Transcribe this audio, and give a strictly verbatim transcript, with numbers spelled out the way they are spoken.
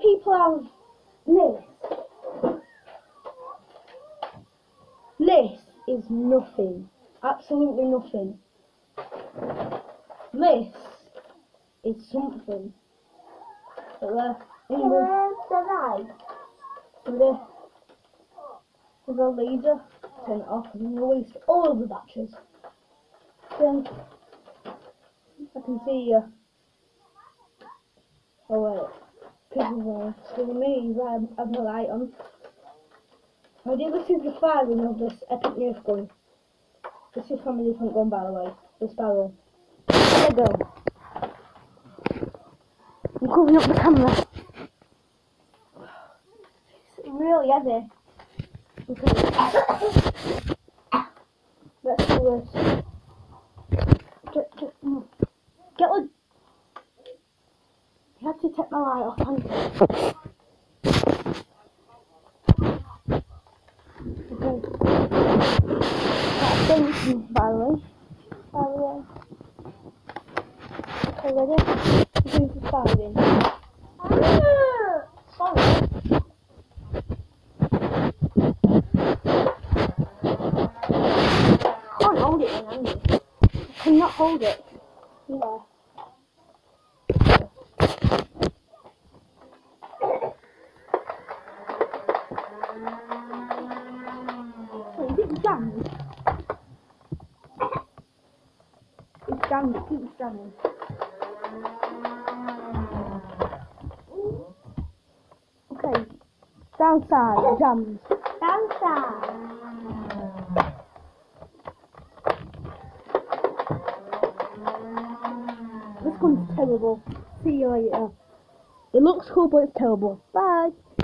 people have this. This is nothing. Absolutely nothing. This is something. But there, anyway, with the, with the leader, turn it off and release all of the batteries. Then I can see you. Oh wait, because of me, I have my light on. I did this is the firing of this epic nerf gun. This is from a different gun, by the way. This barrel. There we go. I'm covering up the camera. It's really heavy. Okay. Let's do this. Just, just, get the. You have to take my light off, haven't you? Okay. That's dancing, by the way. By the way. Okay, ready? This is firing. Ah, sorry. I can't hold it in hand. I cannot hold it. Yeah. Wait, is it jammed? It's jammed, it keeps jamming. Okay, downside, jammed. Downside. This one's terrible. See you later. It looks cool, but it's terrible. Bye.